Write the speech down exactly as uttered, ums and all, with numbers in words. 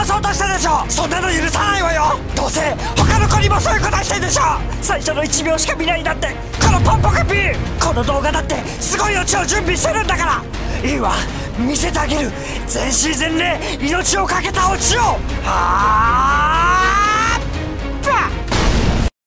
殺そうとしたでしょ。そんなの許さないわよ。どうせ他の子にもそういうことしてんでしょ。最初のいちびょうしか見ないんだって、このポンポコピー。この動画だってすごいオチを準備してるんだから。いいわ、見せてあげる。全身全霊命をかけたオチを。はあ。